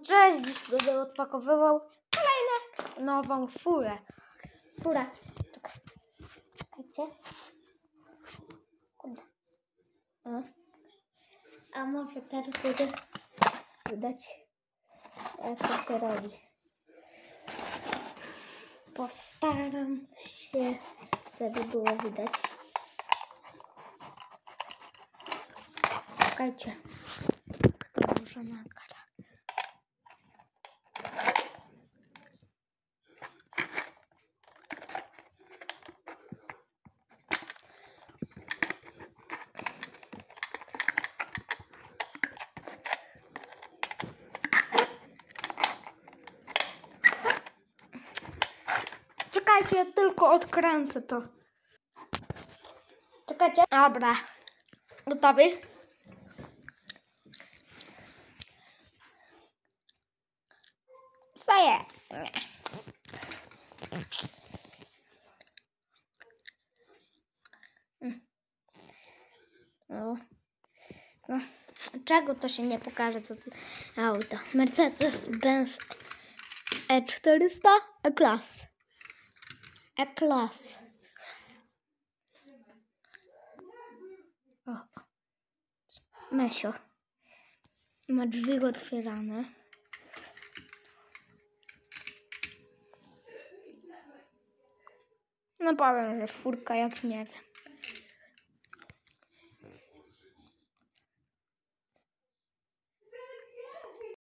cześć, dziś będę odpakowywał kolejną nową furę. Tak. Czekajcie. Kurde. A może teraz będzie widać, jak to się robi. Postaram się, żeby było widać. Czekajcie. To może nagra. Czekajcie, ja tylko odkręcę to. Czekajcie. Dobra. Gotowy? Faję. No. Czego to się nie pokaże, co tu auto? Mercedes-Benz E400 E-Class. E-Class. O. Mesio. Ma drzwi otwierane. No powiem, że furka jak nie wiem.